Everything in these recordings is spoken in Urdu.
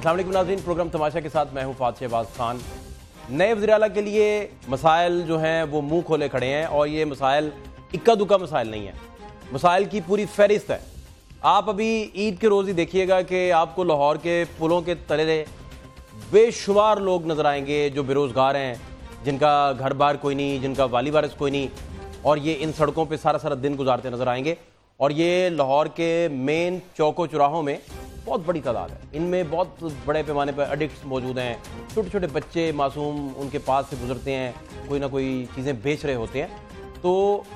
السلام علیکم ناظرین، پروگرام تماشا کے ساتھ میں ہوں فہد شہباز خان۔ نئے وزیر اعلیٰ کے لیے مسائل جو ہیں وہ منہ کھولے کھڑے ہیں، اور یہ مسائل اکا دکا مسائل نہیں ہیں، مسائل کی پوری فہرست ہے۔ آپ ابھی عید کے روز ہی دیکھیے گا کہ آپ کو لاہور کے پلوں کے تلے بے شمار لوگ نظر آئیں گے جو بے روزگار ہیں، جن کا گھر بار کوئی نہیں، جن کا والی وارث کوئی نہیں، اور یہ ان سڑکوں پہ سارا سارا دن گزارتے نظر آئیں گے۔ اور یہ لاہور کے مین چوکوں چوراہوں میں بہت بڑی تعداد ہے، ان میں بہت بڑے پیمانے پر ایڈکٹس موجود ہیں، چھوٹے چھوٹے بچے معصوم ان کے پاس سے گزرتے ہیں، کوئی نہ کوئی چیزیں بیچ رہے ہوتے ہیں۔ تو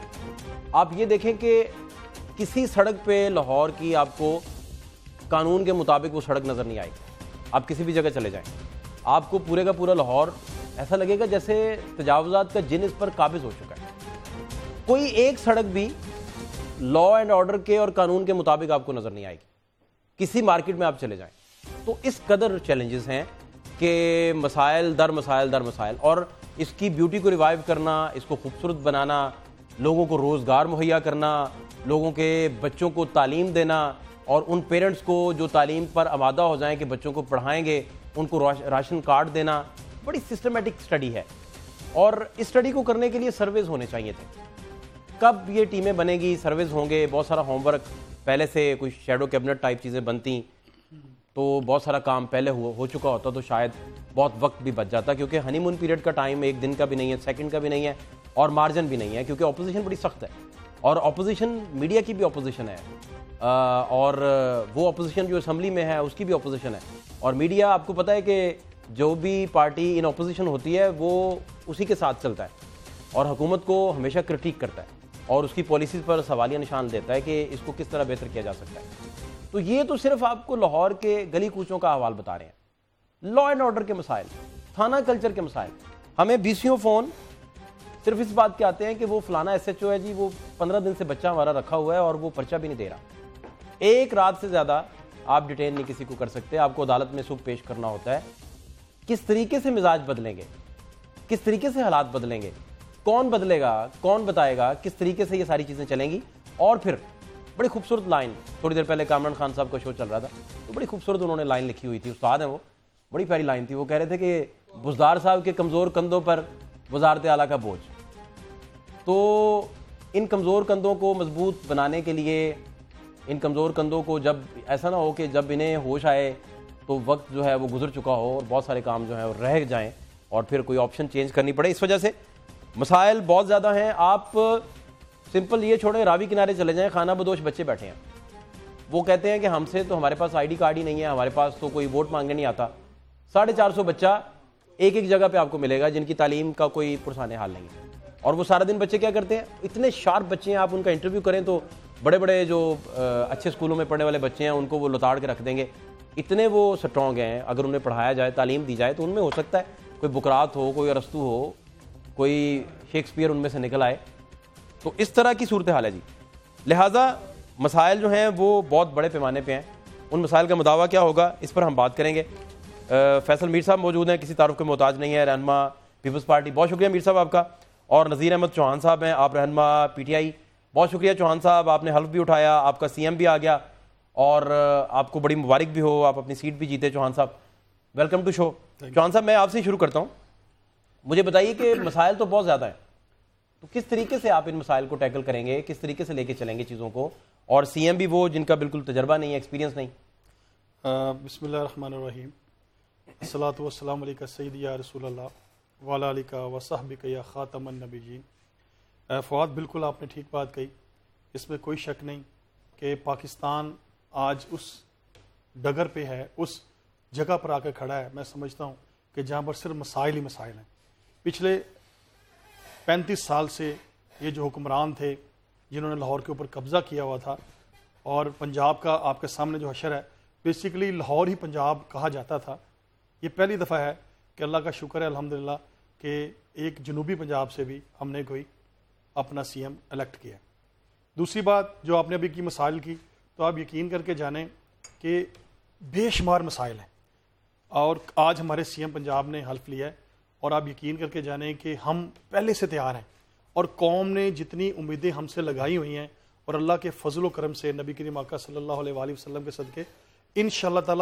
آپ یہ دیکھیں کہ کسی سڑک پہ لاہور کی آپ کو قانون کے مطابق وہ سڑک نظر نہیں آئے گی۔ آپ کسی بھی جگہ چلے جائیں، آپ کو پورے کا پورا لاہور ایسا لگے گا جیسے تجاوزات کا جن اس پر قابض ہو چکا ہے۔ کوئی ایک سڑک بھی لا اینڈ آرڈر کے اور قانون کے مطابق آپ کو نظر نہیں آئے گی، کسی مارکیٹ میں آپ چلے جائیں۔ تو اس قدر چیلنجز ہیں کہ مسائل در مسائل در مسائل، اور اس کی بیوٹی کو ریوائیو کرنا، اس کو خوبصورت بنانا، لوگوں کو روزگار مہیا کرنا، لوگوں کے بچوں کو تعلیم دینا، اور ان پیرنٹس کو جو تعلیم پر آمادہ ہو جائیں کہ بچوں کو پڑھائیں گے ان کو راشن کارڈ دینا، بڑی سسٹمیٹک سٹڈی ہے۔ اور اس سٹڈی کو کرنے کے لیے سرویز ہونے چاہیے تھے۔ کب یہ ٹیمیں بنے گی، سرویز ہوں گے، بہت سارا ہوم ورک پہلے سے، کوئی شیڈو کیبنٹ ٹائپ چیزیں بنتی تو بہت سارا کام پہلے ہو چکا ہوتا تو شاید بہت وقت بھی بچ جاتا، کیونکہ ہنی مون پیریڈ کا ٹائم ایک دن کا بھی نہیں ہے، سیکنڈ کا بھی نہیں ہے، اور مارجن بھی نہیں ہے، کیونکہ اپوزیشن بڑی سخت ہے، اور اپوزیشن میڈیا کی بھی اپوزیشن ہے، اور وہ اپوزیشن جو اسمبلی میں ہے اس کی بھی اپوزیشن ہے۔ اور میڈیا، آپ کو پتہ ہے کہ جو بھی پارٹی ان اپوزیشن ہوتی ہے وہ اسی کے ساتھ چلتا ہے، اور حکومت کو ہمیشہ کرٹیک کرتا ہے، اور اس کی پالیسیز پر سوالیہ نشان دیتا ہے کہ اس کو کس طرح بہتر کیا جا سکتا ہے۔ تو یہ تو صرف آپ کو لاہور کے گلی کوچوں کا حوال بتا رہے ہیں۔ لا اینڈ آرڈر کے مسائل، تھانہ کلچر کے مسائل، ہمیں بیسیوں فون صرف اس بات کے آتے ہیں کہ وہ فلانا ایس ایچ او ہے جی، وہ 15 دن سے بچہ ہمارا رکھا ہوا ہے اور وہ پرچہ بھی نہیں دے رہا۔ ایک رات سے زیادہ آپ ڈیٹین نہیں کسی کو کر سکتے، آپ کو عدالت میں صبح پیش کرنا ہوتا ہے۔ کس طریقے سے مزاج بدلیں گے، کس طریقے سے حالات بدلیں گے، کون بدلے گا، کون بتائے گا، کس طریقے سے یہ ساری چیزیں چلیں گی۔ اور پھر بڑی خوبصورت لائن، تھوڑی دیر پہلے کامران خان صاحب کا شو چل رہا تھا تو بڑی خوبصورت انہوں نے لائن لکھی ہوئی تھی، استاد ہیں وہ، بڑی پیاری لائن تھی۔ وہ کہہ رہے تھے کہ بزدار صاحب کے کمزور کندھوں پر وزارت اعلیٰ کا بوجھ۔ تو ان کمزور کندھوں کو مضبوط بنانے کے لیے، ان کمزور کندھوں کو جب ایسا نہ ہو کہ جب انہیں ہوش آئے تو وقت جو ہے وہ گزر چکا ہو اور بہت سارے کام جو ہیں وہ رہ جائیں اور پھر کوئی آپشن چینج کرنی پڑے، اس وجہ سے مسائل بہت زیادہ ہیں۔ آپ سمپل یہ چھوڑیں، راوی کنارے چلے جائیں، خانہ بدوش بچے بیٹھے ہیں، وہ کہتے ہیں کہ ہم سے تو ہمارے پاس آئی ڈی کارڈ ہی نہیں ہے، ہمارے پاس تو کوئی ووٹ مانگنے نہیں آتا۔ 450 بچہ ایک ایک جگہ پہ آپ کو ملے گا جن کی تعلیم کا کوئی پرسان حال نہیں ہے، اور وہ سارا دن بچے کیا کرتے ہیں، اتنے شارپ بچے ہیں، آپ ان کا انٹرویو کریں تو بڑے بڑے جو اچھے اسکولوں میں پڑھنے والے بچے ہیں ان کو وہ لتاڑ کے رکھ دیں گے، اتنے وہ سٹرونگ ہیں۔ اگر انہیں پڑھایا جائے، تعلیم دی جائے تو ان میں ہو سکتا ہے کوئی بکرات ہو، کوئی ارسطو ہو، کوئی شیکسپیئر ان میں سے نکل آئے۔ تو اس طرح کی صورتحال ہے جی، لہٰذا مسائل جو ہیں وہ بہت بڑے پیمانے پہ ہیں۔ ان مسائل کا مداوع کیا ہوگا، اس پر ہم بات کریں گے۔ فیصل میر صاحب موجود ہیں، کسی تعارف کے محتاج نہیں ہے، رہنما پیپلز پارٹی، بہت شکریہ میر صاحب آپ کا۔ اور نذیر احمد چوہان صاحب ہیں، آپ رہنما پی ٹی آئی، بہت شکریہ چوہان صاحب، آپ نے حلف بھی اٹھایا، آپ کا سی ایم بھی آ گیا، اور آپ کو بڑی مبارک بھی ہو، آپ اپنی سیٹ بھی جیتے چوہان صاحب، ویلکم ٹو شو۔ چوہان صاحب میں آپ سے شروع کرتا ہوں، مجھے بتائیے کہ مسائل تو بہت زیادہ ہیں، تو کس طریقے سے آپ ان مسائل کو ٹیکل کریں گے، کس طریقے سے لے کے چلیں گے چیزوں کو، اور سی ایم بھی وہ جن کا بالکل تجربہ نہیں ہے، ایکسپیرینس نہیں۔ بسم اللہ الرحمن الرحیم، الصلاۃ والسلام علیکہ سیدی یا رسول اللہ وعلی آلک وصحبک یا خاتم النبیین۔ فواد، بالکل آپ نے ٹھیک بات کہی، اس میں کوئی شک نہیں کہ پاکستان آج اس ڈگر پہ ہے، اس جگہ پر آ کے کھڑا ہے، میں سمجھتا ہوں کہ جہاں پر صرف مسائل ہی مسائل ہیں۔ پچھلے 35 سال سے یہ جو حکمران تھے جنہوں نے لاہور کے اوپر قبضہ کیا ہوا تھا، اور پنجاب کا آپ کے سامنے جو حشر ہے، بیسیکلی لاہور ہی پنجاب کہا جاتا تھا۔ یہ پہلی دفعہ ہے کہ اللہ کا شکر ہے الحمدللہ کہ ایک جنوبی پنجاب سے بھی ہم نے کوئی اپنا سی ایم الیکٹ کیا۔ دوسری بات جو آپ نے ابھی کی مسائل کی، تو آپ یقین کر کے جانیں کہ بے شمار مسائل ہیں، اور آج ہمارے سی ایم پنجاب نے حلف لیا ہے، اور آپ یقین کر کے جانیں کہ ہم پہلے سے تیار ہیں، اور قوم نے جتنی امیدیں ہم سے لگائی ہوئی ہیں، اور اللہ کے فضل و کرم سے، نبی کریم آقا صلی اللہ علیہ وآلہ وسلم کے صدقے، انشاءاللہ تعالی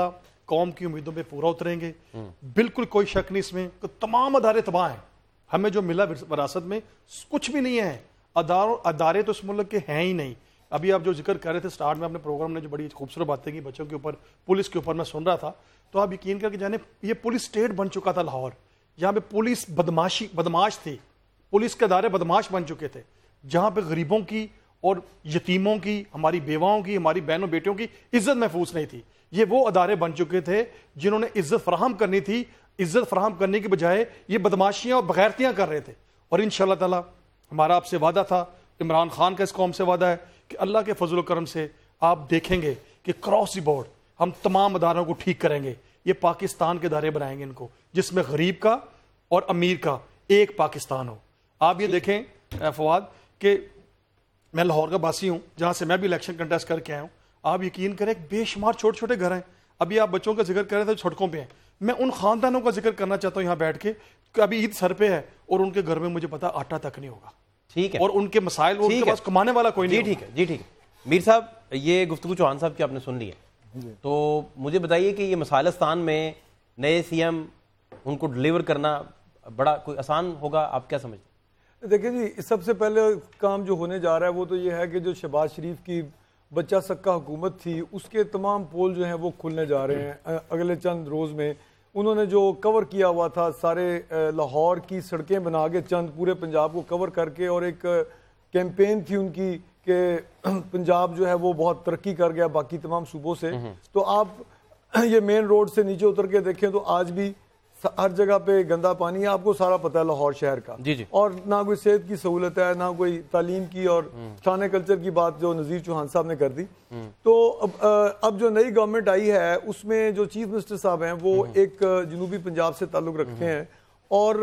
قوم کی امیدوں پہ پورا اتریں گے. بالکل کوئی شک نہیں اس میں. تمام ادارے تباہ ہیں. ہمیں جو ملا وراثت میں کچھ بھی نہیں ہے. ادارے تو اس ملک کے ہیں ہی نہیں. ابھی آپ جو ذکر کر رہے تھے سٹارٹ میں اپنے پروگرام نے جو بڑی خوبصورت باتیں کی بچوں کے اوپر, پولیس کے اوپر میں سن رہا تھا, تو آپ یقین کر کے جانے یہ پولیس اسٹیٹ بن چکا تھا لاہور. جہاں پہ پولیس بدماش تھی, پولیس کے ادارے بدماش بن چکے تھے, جہاں پہ غریبوں کی اور یتیموں کی, ہماری بیواؤں کی, ہماری بہنوں بیٹیوں کی عزت محفوظ نہیں تھی. یہ وہ ادارے بن چکے تھے جنہوں نے عزت فراہم کرنی تھی. عزت فراہم کرنے کی بجائے یہ بدماشیاں اور بغیرتیاں کر رہے تھے. اور انشاءاللہ تعالی ہمارا آپ سے وعدہ تھا, عمران خان کا اس قوم سے وعدہ ہے کہ اللہ کے فضل و کرم سے آپ دیکھیں گے کہ کراس دی بورڈ ہم تمام اداروں کو ٹھیک کریں گے. یہ پاکستان کے ادارے بنائیں گے ان کو, جس میں غریب کا اور امیر کا ایک پاکستان ہو. آپ یہ دیکھیں فواد کہ میں لاہور کا باسی ہوں, جہاں سے میں بھی الیکشن کنٹیسٹ کر کے آیا ہوں. آپ یقین کریں بے شمار چھوٹے چھوٹے گھر ہیں. ابھی آپ بچوں کا ذکر کر رہے تھے سڑکوں پہ ہیں. میں ان خاندانوں کا ذکر کرنا چاہتا ہوں یہاں بیٹھ کے کہ ابھی عید سر پہ ہے اور ان کے گھر میں مجھے پتا آٹا تک نہیں ہوگا. ٹھیک ہے, اور ان کے مسائل, ان کے پاس کمانے والا کوئی نہیں. جی ٹھیک ہے, جی ٹھیک ہے. میر صاحب یہ گفتگو چوہان صاحب کی آپ نے سن لی ہے, تو مجھے بتائیے کہ یہ مسائلستان میں نئے سی ایم ان کو ڈلیور کرنا بڑا کوئی آسان ہوگا, آپ کیا سمجھتے ہیں؟ دیکھیں جی, سب سے پہلے کام جو ہونے جا رہا ہے وہ تو یہ ہے کہ جو شہباز شریف کی بچہ سکا حکومت تھی اس کے تمام پول جو ہیں وہ کھلنے جا رہے ہیں اگلے چند روز میں. انہوں نے جو کور کیا ہوا تھا سارے لاہور کی سڑکیں بنا کے, چند پورے پنجاب کو کور کر کے, اور ایک کیمپین تھی ان کی کہ پنجاب جو ہے وہ بہت ترقی کر گیا باقی تمام صوبوں سے. تو آپ یہ مین روڈ سے نیچے اتر کے دیکھیں تو آج بھی ہر جگہ پہ گندا پانی ہے. آپ کو سارا پتہ ہے لاہور شہر کا. جی جی. اور نہ کوئی صحت کی سہولت ہے, نہ کوئی تعلیم کی, اور تھانہ کلچر کی بات جو نذیر چوہان صاحب نے کر دی. تو اب جو نئی گورنمنٹ آئی ہے اس میں جو چیف منسٹر صاحب ہیں وہ ایک جنوبی پنجاب سے تعلق رکھتے ہیں, اور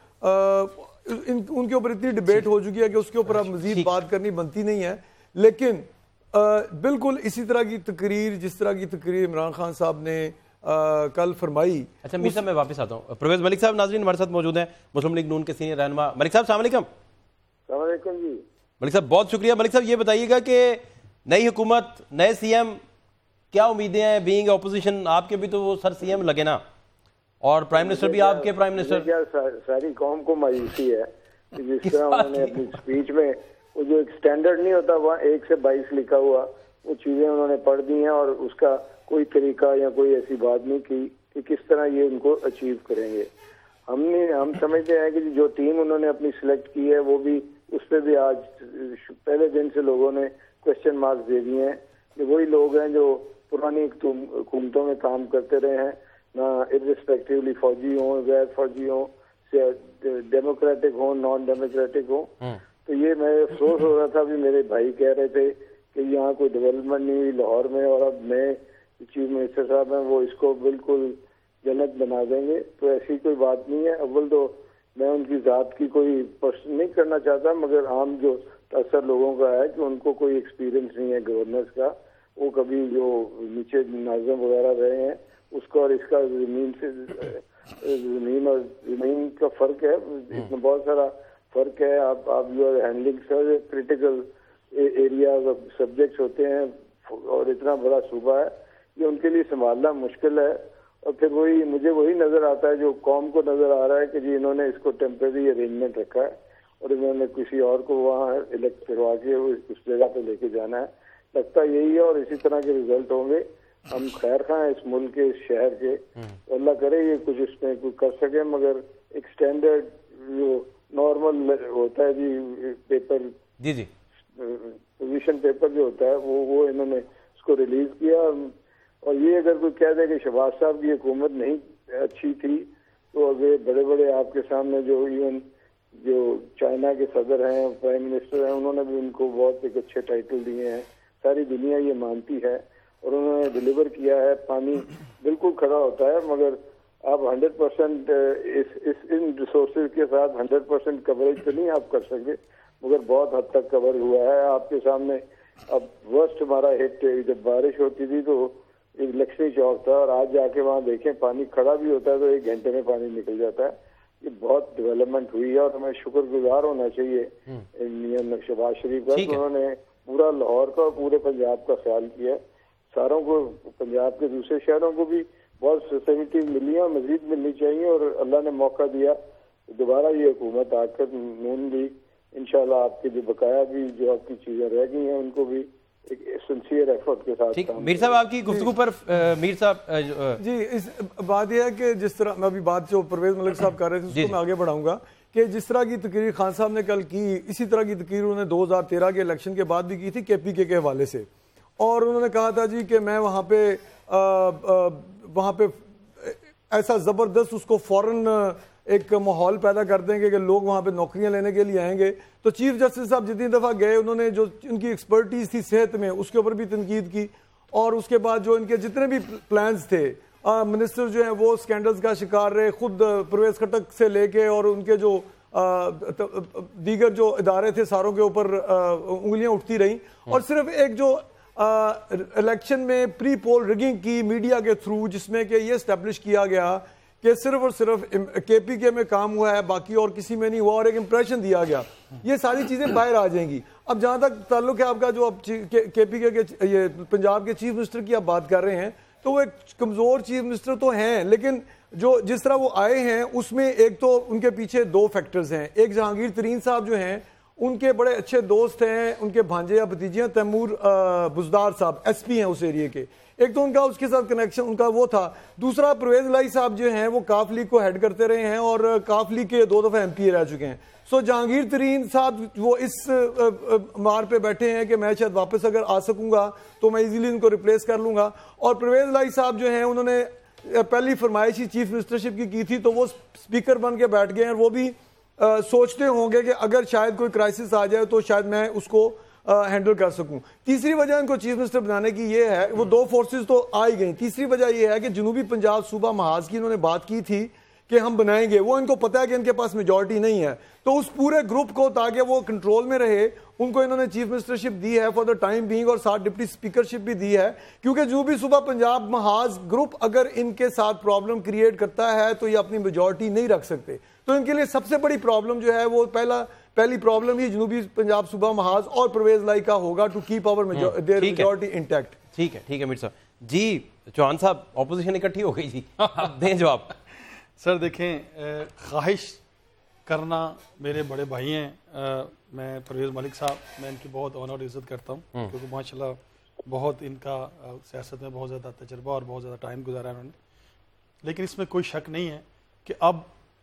ان کے اوپر اتنی ڈیبیٹ ہو چکی ہے کہ اس کے اوپر اب مزید بات کرنی بنتی نہیں ہے. لیکن بالکل اسی طرح کی تقریر, جس طرح کی تقریر عمران خان صاحب نے کل فرمائی. اچھا میر صاحب میں واپس آتا ہوں. پرویز ملک صاحب ناظرین ہمارے ساتھ موجود ہیں, مسلم لیگ نون کے سینئر رہنما. ملک صاحب السلام علیکم. السلام علیکم جی. ملک صاحب بہت شکریہ. ملک صاحب یہ بتائیے گا کہ نئی حکومت, نئے سی ایم, کیا امیدیں ہیں؟ بینگ اپوزیشن آپ کے بھی تو وہ سر سی ایم لگے نا, اور پرائم منسٹر بھی آپ کے پرائم منسٹر. کیا ساری قوم کو مایوسی ہے کہ جس طرح انہوں نے اپنی اسپیچ میں وہ جو ایک سٹینڈرڈ نہیں ہوتا وہاں 1 سے 22 لکھا ہوا, وہ چیزیں انہوں نے پڑھ دی ہیں اور اس کا کوئی طریقہ یا کوئی ایسی بات نہیں کی کہ کس طرح یہ ان کو اچیو کریں گے. ہم سمجھتے ہیں کہ جو ٹیم انہوں نے اپنی سلیکٹ کی ہے وہ بھی اس پہ بھی آج پہلے دن سے لوگوں نے کوشچن مارکس دے دیے ہیں کہ وہی لوگ ہیں جو پرانی حکومتوں میں کام کرتے رہے ہیں, نہ ارسپیکٹولی فوجی ہوں, غیر فوجی ہوں, ڈیموکریٹک ہوں, نان ڈیموکریٹک ہوں. تو یہ میں افسوس ہو رہا تھا, بھی میرے بھائی کہہ رہے تھے کہ یہاں کوئی ڈیولپمنٹ نہیں ہوئی لاہور میں, اور اب نئے چیف منسٹر صاحب ہیں وہ اس کو بالکل جنت بنا دیں گے. تو ایسی کوئی بات نہیں ہے. اول تو میں ان کی ذات کی کوئی پرسن نہیں کرنا چاہتا, مگر عام جو اکثر لوگوں کا ہے کہ ان کو کوئی ایکسپیرینس نہیں ہے گورننس کا. وہ کبھی جو نیچے ناظم وغیرہ رہے ہیں اس کا اور اس کا زمین کا فرق ہے, اس میں بہت سارا فرق ہے. آپ جو ہینڈلنگ سر کریٹیکل ایریاز اور سبجیکٹس ہوتے ہیں, اور اتنا بڑا صوبہ ہے یہ ان کے لیے سنبھالنا مشکل ہے. اور پھر مجھے وہی نظر آتا ہے جو قوم کو نظر آ رہا ہے کہ جی انہوں نے اس کو ٹیمپریری ارینجمنٹ رکھا ہے اور انہوں نے کسی اور کو وہاں الیکٹ کروا کے اس جگہ پہ لے کے جانا ہے. لگتا یہی ہے, اور اسی طرح کے ریزلٹ ہوں گے. ہم خیر خواہ ہیں اس ملک کے, اس شہر کے, اللہ کرے یہ کچھ اس میں کچھ کر سکے. مگر ایک سٹینڈرڈ جو نارمل ہوتا ہے G paper, G G position paper جو ہوتا ہے وہ انہوں نے اس کو ریلیز کیا. اور یہ اگر کوئی کہہ دے کہ شہباز صاحب کی حکومت نہیں اچھی تھی تو اگر بڑے بڑے آپ کے سامنے جو ایون جو چائنا کے صدر ہیں, پرائم منسٹر ہیں, انہوں نے بھی ان کو بہت ایک اچھے ٹائٹل دیے ہیں. ساری دنیا یہ مانتی ہے اور انہوں نے ڈلیور کیا ہے. پانی بالکل کھڑا ہوتا ہے, مگر آپ 100% ان ریسورسز کے ساتھ 100% کوریج تو نہیں آپ کر سکتے, مگر بہت حد تک کور ہوا ہے آپ کے سامنے. اب ورسٹ ہمارا ہٹ جب بارش ہوتی تھی تو ایک لکشمی چوک تھا, اور آج جا کے وہاں دیکھیں پانی کھڑا بھی ہوتا ہے تو 1 گھنٹے میں پانی نکل جاتا ہے. یہ بہت ڈیولپمنٹ ہوئی ہے اور ہمیں شکر گزار ہونا چاہیے شہباز شریف کا. انہوں نے پورا لاہور کا اور پورے پنجاب کا خیال کیا, ساروں کو, پنجاب کے دوسرے شہروں کو بھی بہت فیسلٹیز ملی ہیں اور مزید ملنی چاہیے، اور اللہ نے موقع دیا دوبارہ یہ حکومت آ کر نون بھی انشاءاللہ آپ کے جو بقایا بھی جو آپ کی چیزیں رہ گئی ہیں ان کو بھی ایک سنسیئر ایفرٹ کے ساتھ. میر صاحب آپ کی گفتگو پر میر صاحب جی اس بات یہ ہے کہ جس طرح میں ابھی بات جو پرویز ملک صاحب کر رہے تھے اس کو میں آگے بڑھاؤں گا کہ جس طرح کی تقریر خان صاحب نے کل کی، اسی طرح کی تقریر انہوں نے 2013 کے الیکشن کے بعد بھی کی تھی KPK کے حوالے سے، اور انہوں نے کہا تھا جی کہ میں وہاں پہ ایسا زبردست اس کو فوراً ایک ماحول پیدا کر دیں گے کہ لوگ وہاں پہ نوکریاں لینے کے لیے آئیں گے. تو چیف جسٹس صاحب جتنی دفعہ گئے انہوں نے جو ان کی ایکسپرٹیز تھی صحت میں اس کے اوپر بھی تنقید کی، اور اس کے بعد جو ان کے جتنے بھی پلانز تھے منسٹر جو ہیں وہ سکینڈلز کا شکار رہے، خود پرویز خٹک سے لے کے اور ان کے جو دیگر جو ادارے تھے ساروں کے اوپر انگلیاں اٹھتی رہیں، اور صرف ایک جو الیکشن میں پری پول ریگنگ کی میڈیا کے تھرو جس میں کہ یہ اسٹیبلش کیا گیا کہ صرف اور صرف KPK میں کام ہوا ہے باقی اور کسی میں نہیں ہوا، اور ایک امپریشن دیا گیا، یہ ساری چیزیں باہر آ جائیں گی. اب جہاں تک تعلق ہے آپ کا جو اب KPK کے یہ پنجاب کے چیف منسٹر کی آپ بات کر رہے ہیں، تو وہ ایک کمزور چیف منسٹر تو ہیں، لیکن جو جس طرح وہ آئے ہیں اس میں ایک تو ان کے پیچھے دو فیکٹرز ہیں. ایک جہانگیر ترین صاحب جو ہیں ان کے بڑے اچھے دوست ہیں، ان کے بھانجے یا بھتیجے ہیں تیمور بزدار صاحب SP ہیں اس ایریے کے، ایک تو ان کا اس کے ساتھ کنیکشن ان کا وہ تھا. دوسرا پرویز الہی صاحب جو ہیں وہ کاف لیگ کو ہیڈ کرتے رہے ہیں اور کاف لیگ کے 2 دفعہ MP رہ چکے ہیں. سو جہانگیر ترین صاحب وہ اس مار پہ بیٹھے ہیں کہ میں شاید واپس اگر آ سکوں گا تو میں ایزیلی ان کو ریپلیس کر لوں گا. اور پرویز الہی صاحب جو ہیں انہوں نے پہلی فرمائش ہی چیف منسٹرشپ کی تھی تو وہ اسپیکر بن کے بیٹھ گئے ہیں، اور وہ بھی سوچتے ہوں گے کہ اگر شاید کوئی کرائسس آ جائے تو شاید میں اس کو ہینڈل کر سکوں. تیسری وجہ ان کو چیف منسٹر بنانے کی یہ ہے، وہ 2 فورسز تو آ ہی گئیں. تیسری وجہ یہ ہے کہ جنوبی پنجاب صوبہ محاذ کی انہوں نے بات کی تھی کہ ہم بنائیں گے، وہ ان کو پتا ہے کہ ان کے پاس میجورٹی نہیں ہے، تو اس پورے گروپ کو تاکہ وہ کنٹرول میں رہے ان کو انہوں نے چیف منسٹرشپ دی ہے فار دا ٹائم بینگ، اور ساتھ ڈپٹی اسپیکرشپ بھی دی ہے، کیونکہ جنوبی صوبہ پنجاب محاذ گروپ اگر ان کے ساتھ پرابلم کریٹ کرتا ہے تو یہ اپنی میجورٹی نہیں رکھ سکتے. تو ان کے لیے سب سے بڑی پرابلم جو ہے وہ پہلی پرابلم ہی جنوبی پنجاب صوبہ محاذ اور پرویز الہی کا ہوگا to keep our their majority intact. ٹھیک ہے میر صاحب. جی چوہان صاحب اپوزیشن اکٹھی ہو گئی جی، دیں جواب. سر دیکھیں، خواہش کرنا میرے بڑے بھائی ہیں، میں پرویز ملک صاحب میں ان کی بہت آنر اور عزت کرتا ہوں کیونکہ ماشاءاللہ بہت ان کا سیاست میں بہت زیادہ تجربہ اور بہت زیادہ ٹائم گزارا ہے انہوں نے. لیکن اس میں کوئی شک نہیں ہے کہ اب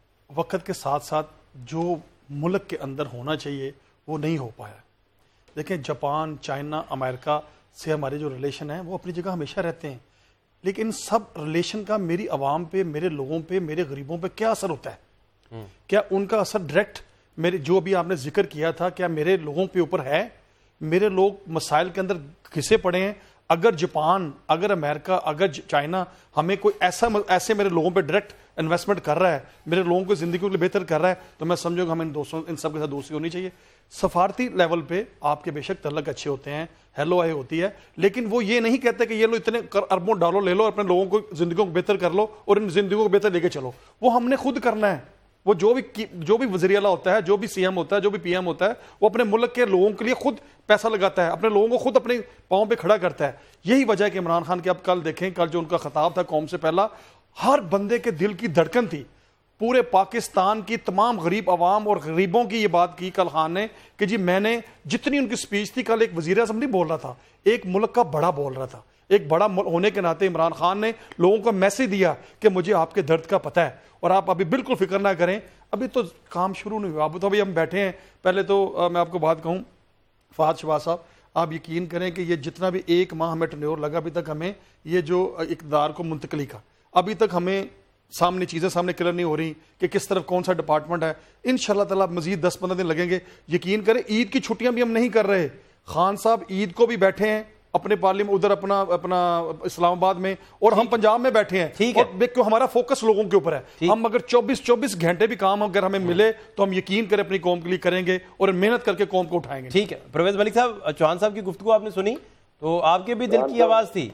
وقت کے ساتھ ساتھ جو ملک کے اندر ہونا چاہیے وہ نہیں ہو پایا. دیکھیں جاپان، چائنا، امریکہ سے ہمارے جو ریلیشن ہیں وہ اپنی جگہ ہمیشہ رہتے ہیں، لیکن ان سب ریلیشن کا میری عوام پہ، میرے لوگوں پہ، میرے غریبوں پہ کیا اثر ہوتا ہے؟ کیا ان کا اثر ڈائریکٹ میرے جو بھی آپ نے ذکر کیا تھا کیا میرے لوگوں پہ اوپر ہے؟ میرے لوگ مسائل کے اندر گھسے پڑے ہیں. اگر جاپان، اگر امریکہ، اگر چائنا ہمیں کوئی ایسے میرے لوگوں پہ ڈائریکٹ انویسٹمنٹ کر رہا ہے، میرے لوگوں کو زندگی کے لیے بہتر کر رہا ہے، تو میں سمجھوں گا ہمیں ان سب کے ساتھ دوستی ہونی چاہیے. سفارتی لیول پہ آپ کے بے شک تعلق اچھے ہوتے ہیں، ہیلو آئی ہوتی ہے، لیکن وہ یہ نہیں کہتے کہ یہ لو اتنے اربوں ڈالر لے لو، اپنے لوگوں کو زندگیوں کو بہتر کر لو اور ان زندگیوں کو بہتر لے کے چلو. وہ ہم نے خود کرنا ہے. وہ جو بھی وزیر اعلیٰ ہوتا ہے، جو بھی CM ہوتا ہے، جو بھی PM ہوتا ہے، وہ اپنے ملک کے لوگوں کے لیے خود پیسہ لگاتا ہے، اپنے لوگوں کو خود اپنے پاؤں پہ کھڑا کرتا ہے. یہی وجہ ہے کہ عمران خان کے اب کل دیکھیں، کل جو ان کا خطاب تھا قوم سے پہلا، ہر بندے کے دل کی دھڑکن تھی. پورے پاکستان کی تمام غریب عوام اور غریبوں کی یہ بات کی کل خان نے کہ جی میں نے جتنی ان کی سپیچ تھی، کل ایک وزیر اعظم نہیں بول رہا تھا، ایک ملک کا بڑا بول رہا تھا. ایک بڑا ہونے کے ناطے عمران خان نے لوگوں کو میسج دیا کہ مجھے آپ کے درد کا پتہ ہے اور آپ ابھی بالکل فکر نہ کریں، ابھی تو کام شروع نہیں ہوا، اب تو ابھی ہم بیٹھے ہیں. پہلے تو میں آپ کو بات کہوں، فہد شہباز صاحب آپ یقین کریں کہ یہ جتنا بھی 1 ماہ ہمیں ٹینیور لگا ابھی تک ہمیں یہ جو اقتدار کو منتقلی کا، ابھی تک ہمیں چیزیں سامنے کلیئر نہیں ہو رہی کہ کس طرف کون سا ڈپارٹمنٹ ہے. انشاءاللہ تعالیٰ مزید 10-15 دن لگیں گے. یقین کریں عید کی چھٹیاں بھی ہم نہیں کر رہے. خان صاحب عید کو بھی بیٹھے ہیں اپنے پارلیمنٹ ادھر اپنا اسلام آباد میں، اور ہم پنجاب میں بیٹھے ہیں، اور ہمارا فوکس لوگوں کے اوپر ہے. ہم اگر 24 گھنٹے بھی کام اگر ہمیں ملے تو ہم یقین کریں اپنی قوم کے لیے کریں گے اور محنت کر کے قوم کو اٹھائیں گے. ٹھیک ہے. پرویز ملک صاحب، چوہان صاحب کی گفتگو آپ نے سنی تو آپ کے بھی دل کی آواز تھی،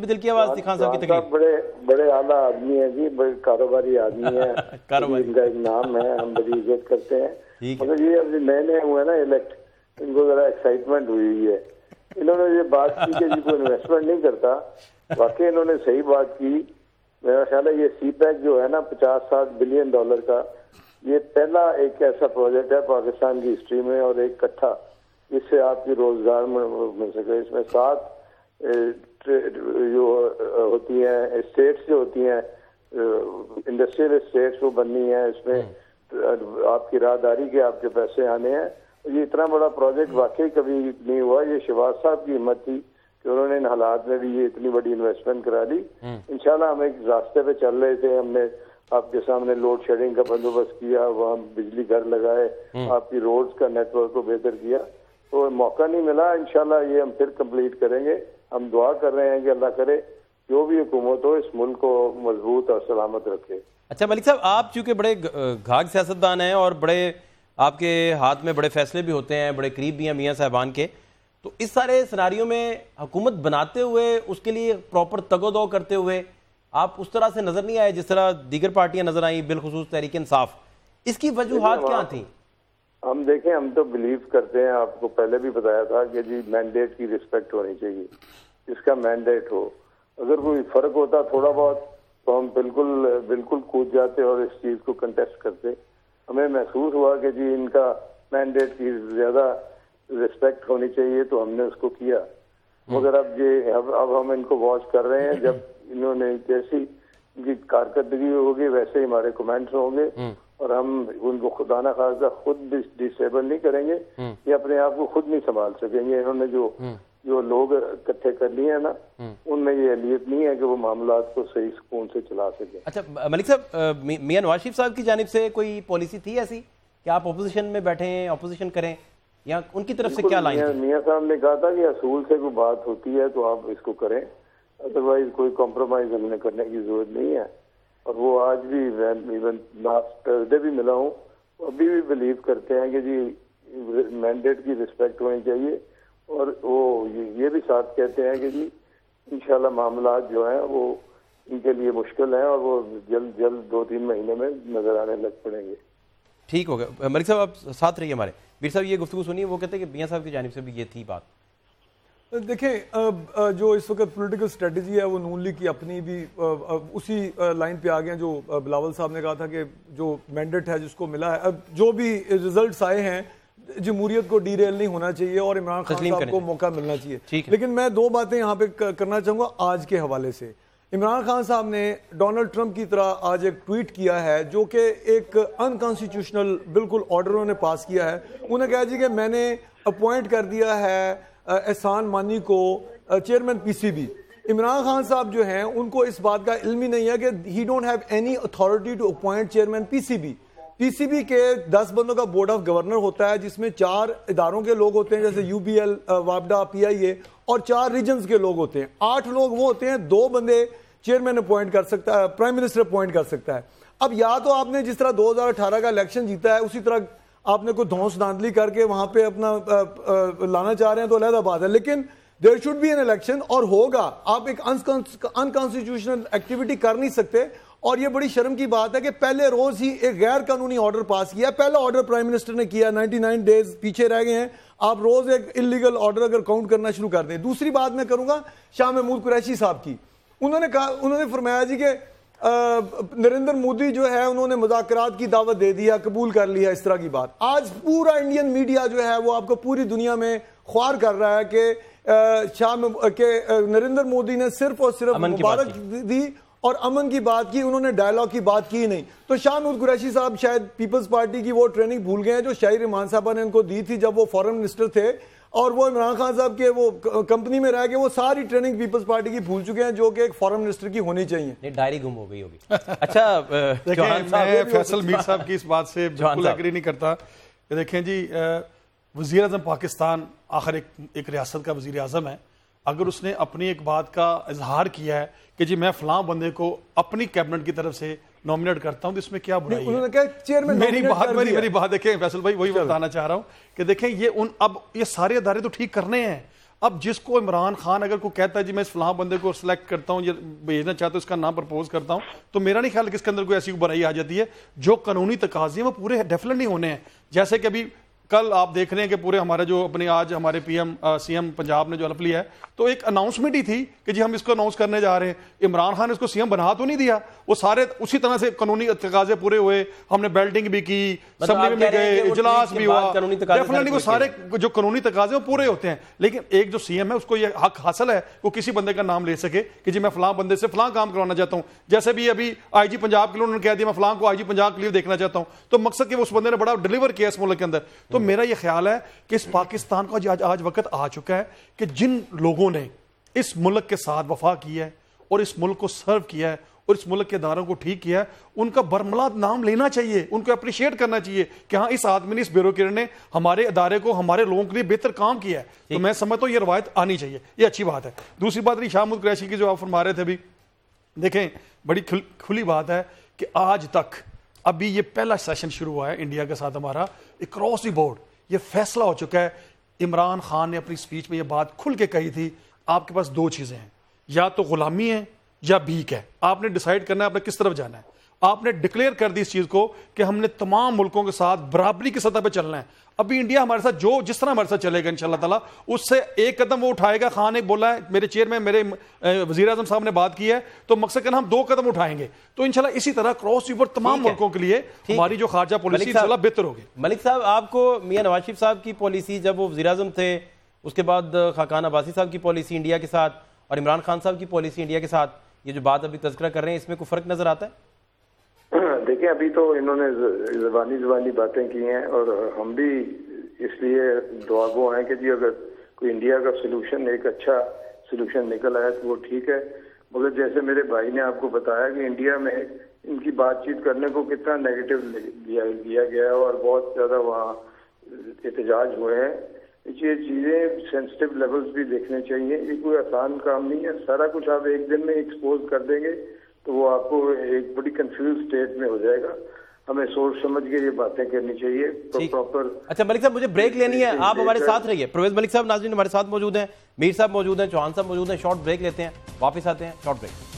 خان صاحب کی تکلیف. بڑے اعلیٰ آدمی ہیں جی، بڑے کاروباری آدمی ہیں، ان کا ایک نام ہے، ہم بڑی عزت کرتے ہیں. مگر یہ ابھی نئے نئے ہوئے نا الیکٹ، ان کو ذرا ایکسائٹمنٹ ہوئی ہے. انہوں نے یہ بات کی کہ جی کوئی انویسٹمنٹ نہیں کرتا، واقعی انہوں نے صحیح بات کی میرا خیال ہے یہ سی پیک جو ہے نا $50-60 بلین کا، یہ پہلا ایک ایسا پروجیکٹ ہے پاکستان کی ہسٹری میں اور ایک کٹھا جس سے آپ کی روزگار مل سکے. اس میں 7 جو ہوتی ہیں اسٹیٹس جو ہوتی ہیں انڈسٹریل اسٹیٹس وہ بننی ہیں، اس میں آپ کی راہداری کے آپ کے پیسے آنے ہیں. یہ اتنا بڑا پروجیکٹ واقعی کبھی نہیں ہوا. یہ شہباز صاحب کی ہمت تھی کہ انہوں نے ان حالات میں بھی یہ اتنی بڑی انویسٹمنٹ کرا لی. انشاءاللہ ہم ایک راستے پہ چل رہے تھے، ہم نے آپ کے سامنے لوڈ شیڈنگ کا بندوبست کیا، وہاں بجلی گھر لگائے، آپ کی روڈز کا نیٹ ورک کو بہتر کیا. تو موقع نہیں ملا، انشاءاللہ یہ ہم پھر کمپلیٹ کریں گے. ہم دعا کر رہے ہیں کہ اللہ کرے جو بھی حکومت ہو اس ملک کو مضبوط اور سلامت رکھے. اچھا ملک صاحب، آپ چونکہ بڑے گھاگ سیاستدان ہیں اور بڑے آپ کے ہاتھ میں بڑے فیصلے بھی ہوتے ہیں، بڑے قریب بھی ہیں میاں صاحبان کے، تو اس سارے سناریوں میں حکومت بناتے ہوئے اس کے لیے پراپر تگ و دو کرتے ہوئے آپ اس طرح سے نظر نہیں آئے جس طرح دیگر پارٹیاں نظر آئیں، بالخصوص تحریک انصاف. اس کی وجوہات کیا تھیں؟ ہم دیکھیں، ہم تو بلیو کرتے ہیں، آپ کو پہلے بھی بتایا تھا کہ جی مینڈیٹ کی رسپیکٹ ہونی چاہیے، اس کا مینڈیٹ ہو. اگر کوئی فرق ہوتا تھوڑا بہت تو ہم بالکل کود جاتے اور اس چیز کو کنٹیسٹ کرتے. ہمیں محسوس ہوا کہ جی ان کا مینڈیٹ کی زیادہ رسپیکٹ ہونی چاہیے تو ہم نے اس کو کیا. مگر اب ہم ان کو واچ کر رہے ہیں، جب انہوں نے جیسی ان کی کارکردگی ہوگی ویسے ہی ہمارے کمنٹس ہوں گے اور ہم ان کو خدا نہ خواستہ خود ڈسیبل نہیں کریں گے، یہ اپنے آپ کو خود نہیں سنبھال سکیں گے. انہوں نے جو لوگ اکٹھے کر لیے ہیں نا، ان میں یہ اہلیت نہیں ہے کہ وہ معاملات کو صحیح سکون سے چلا سکیں. اچھا ملک صاحب، میاں نواز شریف صاحب کی جانب سے کوئی پالیسی تھی ایسی کہ آپ اپوزیشن میں بیٹھیں، اپوزیشن کریں، یا ان کی طرف سے کیا لائن تھی؟ میاں صاحب نے کہا تھا کہ اصول سے کوئی بات ہوتی ہے تو آپ اس کو کریں، ادروائز کوئی کمپرومائز ہم نے کرنے کی ضرورت نہیں ہے. اور وہ آج بھی ایون لاسٹ تھرسڈے بھی ملا ہوں، ابھی بھی بلیو کرتے ہیں کہ جی مینڈیٹ کی رسپیکٹ ہونی چاہیے. اور وہ یہ بھی ساتھ کہتے ہیں کہ جی انشاءاللہ معاملات جو ہیں وہ ان کے لیے مشکل ہیں اور وہ جلد 2-3 مہینے میں نظر آنے لگ پڑیں گے. ٹھیک ہو گیا. ملک صاحب آپ ساتھ رہیے ہمارے. ویر صاحب یہ گفتگو سنیے، وہ کہتے ہیں کہ میاں صاحب کی جانب سے بھی یہ تھی بات. دیکھیں جو اس وقت پولیٹیکل اسٹریٹجی ہے وہ نون لیگ کی اپنی بھی اسی لائن پہ آ گئے ہیں جو بلاول صاحب نے کہا تھا کہ جو مینڈیٹ ہے جس کو ملا ہے، اب جو بھی ریزلٹس آئے ہیں جمہوریت کو ڈی ریل نہیں ہونا چاہیے اور عمران خان صاحب کو موقع ملنا چاہیے. لیکن میں 2 باتیں یہاں پہ کرنا چاہوں گا آج کے حوالے سے. عمران خان صاحب نے ڈونلڈ ٹرمپ کی طرح آج ایک ٹویٹ کیا ہے جو کہ ایک انکانسٹیٹیوشنل بالکل آرڈر انہوں نے پاس کیا ہے. انہوں نے کہا جی کہ میں نے اپوائنٹ کر دیا ہے احسان مانی کو chairman P C B. Imran Khan صاحب جو ہیں ان کو اس بات کا علم ہی نہیں ہے کہ he don't have any authority to appoint chairman P C B. P C B کے 10 بندوں کا بورڈ آف گورنر ہوتا ہے جس میں 4 اداروں کے لوگ ہوتے ہیں جیسے یو بی ایل، وابڈا، پی آئی اے، اور 4 ریجنز کے لوگ ہوتے ہیں. 8 لوگ وہ ہوتے ہیں، 2 بندے چیئرمین اپوائنٹ کر سکتا ہے، پرائم منسٹر اپوائنٹ کر سکتا ہے. اب یا تو آپ نے جس طرح 2018 کا الیکشن جیتا ہے اسی طرح آپ نے کوئی دھونس دھاندلی کر کے وہاں پہ اپنا لانا چاہ رہے ہیں تو علیحدہ بات ہے، لیکن there should be an election اور ہوگا. آپ ایک انکانسٹیٹیوشنل ایکٹیویٹی کر نہیں سکتے. اور یہ بڑی شرم کی بات ہے کہ پہلے روز ہی ایک غیر قانونی آرڈر پاس کیا. پہلا آرڈر پرائم منسٹر نے کیا، 99 ڈیز پیچھے رہ گئے ہیں. آپ روز ایک انلیگل آرڈر اگر کاؤنٹ کرنا شروع کر دیں. دوسری بات میں کروں گا شاہ محمود قریشی صاحب کی. انہوں نے فرمایا جی کہ نریندر مودی جو ہے انہوں نے مذاکرات کی دعوت دے دیا، قبول کر لیا، اس طرح کی بات. آج پورا انڈین میڈیا جو ہے وہ آپ کو پوری دنیا میں خوار کر رہا ہے کہ نریندر مودی نے صرف اور صرف مبارک دی اور امن کی بات کی، انہوں نے ڈائلاگ کی بات کی نہیں. تو شاہ محمود قریشی صاحب شاید پیپلز پارٹی کی وہ ٹریننگ بھول گئے ہیں جو شاہی رحمان صاحبہ نے ان کو دی تھی جب وہ فارن منسٹر تھے، اور وہ عمران خان صاحب کے وہ کمپنی میں رہ کے وہ ساری ٹریننگ پیپلز پارٹی کی بھول چکے ہیں جو کہ ایک فارن منسٹر کی ہونی چاہیے. ڈائری گم ہو گئی ہوگی. اچھا میں فیصل میر صاحب کی اس بات سے بالکل ایگری نہیں کرتا. دیکھیں جی، وزیر اعظم پاکستان آخر ایک ریاست کا وزیر اعظم ہے. اگر اس نے اپنی ایک بات کا اظہار کیا ہے کہ جی میں فلاں بندے کو اپنی کیبنٹ کی طرف سے نامنیٹ کرتا ہوں تو اس میں کیا برائی ہے؟ میری بات دیکھیں فیصل بھائی، وہی بتانا چاہ رہا ہوں کہ دیکھیں یہ سارے ادارے تو ٹھیک کرنے ہیں. اب جس کو عمران خان اگر کوئی کہتا ہے جی میں اس فلاں بندے کو سلیکٹ کرتا ہوں یا بھیجنا چاہتا ہوں، اس کا نام پرپوز کرتا ہوں، تو میرا نہیں خیال کہ اس کے اندر کوئی ایسی برائی آ جاتی ہے. جو قانونی تقاضے ہیں وہ پورے ڈیفینیٹلی ہونے ہیں. جیسے کہ ابھی کل آپ دیکھ رہے ہیں کہ پورے ہمارے جو اپنے آج ہمارے سی ایم پنجاب نے جو حلف لیا ہے تو ایک اناؤنسمنٹ ہی تھی کہ جی ہم اس کو اناؤنس کرنے جا رہے ہیں. عمران خان نے اس کو سی ایم بنا تو نہیں دیا, وہ سارے اسی طرح سے قانونی تقاضے پورے ہوئے, ہم نے بیلٹنگ بھی کی, اسمبلی میں گئے, اجلاس بھی ہوا, ڈیفینیٹلی وہ سارے جو قانونی تقاضے وہ پورے ہوتے ہیں. لیکن ایک جو سی ایم ہے اس کو یہ حق حاصل ہے وہ کسی بندے کا نام لے سکے کہ جی میں فلاں بندے سے فلاں کام کروانا چاہتا ہوں. جیسے بھی ابھی آئی جی پنجاب کے لیے انہوں نے کہہ دیا میں فلاں کو آئی جی پنجاب کے لیے دیکھنا چاہتا ہوں, تو مقصد کہ اس بندے نے بڑا ڈیلیور کیا اس ملک کے اندر. تو میرا یہ خیال ہے کہ اس پاکستان کا آج وقت آ چکا ہے کہ جن لوگوں نے اس ملک کے ساتھ وفا کی ہے اور اس ملک کو سرو کیا ہے اور اس ملک کے اداروں کو ٹھیک کیا ہے, ان کا برملا نام لینا چاہیے, ان کو اپریشیٹ کرنا چاہیے کہ ہاں اس آدمی نے, اس بیوروکریٹ نے ہمارے ادارے کو, ہمارے لوگوں کے لیے بہتر کام کیا ہے. تو میں سمجھتا ہوں یہ روایت آنی چاہیے, یہ اچھی بات ہے. دوسری بات رہی شاہ قریشی کی جو آپ فرما رہے تھے ابھی, دیکھیں بڑی کھلی بات ہے کہ آج تک ابھی یہ پہلا سیشن شروع ہوا ہے انڈیا کے ساتھ ہمارا, اکراس دی بورڈ یہ فیصلہ ہو چکا ہے. عمران خان نے اپنی سپیچ میں یہ بات کھل کے کہی تھی, آپ کے پاس دو چیزیں ہیں, یا تو غلامی ہے یا بھیک ہے, آپ نے ڈیسائیڈ کرنا ہے آپ نے کس طرف جانا ہے. آپ نے ڈکلیئر کر دی اس چیز کو کہ ہم نے تمام ملکوں کے ساتھ برابری کی سطح پہ چلنا ہے. ابھی انڈیا ہمارے ساتھ جس طرح ہمارے ساتھ چلے گا انشاءاللہ تعالیٰ اس سے ایک قدم وہ اٹھائے گا. خان نے بولا ہے, میرے چیئرمین میرے وزیر اعظم صاحب نے بات کی ہے, تو مقصد کہ ہم 2 قدم اٹھائیں گے. تو انشاءاللہ اسی طرح کراس اوور تمام ملکوں کے لیے ہماری جو خارجہ پالیسی انشاءاللہ بہتر ہوگی. ملک صاحب, آپ کو میاں نواز شریف صاحب کی پالیسی جب وہ وزیر اعظم تھے, اس کے بعد خاقان عباسی صاحب کی پالیسی انڈیا کے ساتھ اور عمران خان صاحب کی پالیسی انڈیا کے ساتھ, یہ جو بات ابھی تذکرہ کر رہے ہیں, اس میں کوئی فرق نظر آتا ہے؟ دیکھیں ابھی تو انہوں نے زبانی باتیں کی ہیں اور ہم بھی اس لیے دعا گو ہیں کہ جی اگر کوئی انڈیا کا سلوشن ایک اچھا سلوشن نکل آیا تو وہ ٹھیک ہے. مگر جیسے میرے بھائی نے آپ کو بتایا کہ انڈیا میں ان کی بات چیت کرنے کو کتنا نیگیٹو دیا گیا ہے اور بہت زیادہ وہاں احتجاج ہوئے ہیں. یہ چیزیں سینسٹیو لیولز بھی دیکھنے چاہیے, یہ کوئی آسان کام نہیں ہے. سارا کچھ آپ ایک دن میں ایکسپوز کر دیں گے تو وہ آپ کو ایک بڑی کنفیوز اسٹیٹ میں ہو جائے گا. ہمیں سوچ سمجھ کے یہ باتیں کرنی چاہیے پراپر. اچھا ملک صاحب, مجھے بریک لینی ہے, آپ ہمارے ساتھ رہیے. پرویز ملک صاحب ناظرین ہمارے ساتھ موجود ہیں, میر صاحب موجود ہیں, چوہان صاحب موجود ہیں. شارٹ بریک لیتے ہیں, واپس آتے ہیں. Short break.